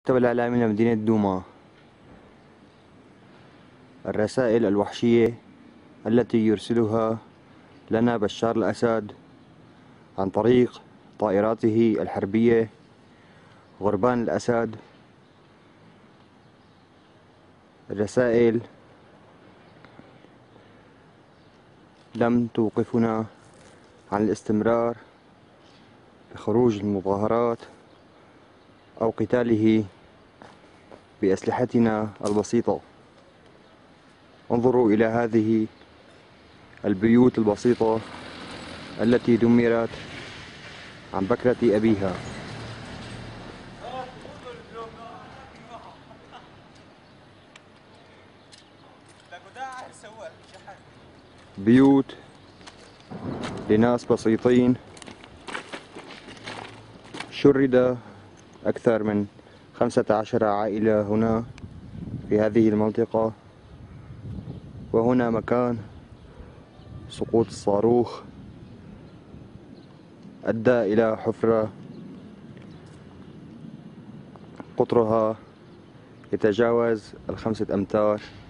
المكتب الإعلامي لمدينة دوما. الرسائل الوحشية التي يرسلها لنا بشار الأسد عن طريق طائراته الحربية غربان الأسد، الرسائل لم توقفنا عن الاستمرار بخروج المظاهرات أو قتاله بأسلحتنا البسيطة. انظروا إلى هذه البيوت البسيطة التي دمرت عن بكرة أبيها. بيوت لناس بسيطين، شرد أكثر من 15 عائلة هنا في هذه المنطقة، وهنا مكان سقوط الصاروخ أدى إلى حفرة قطرها يتجاوز 5 أمتار.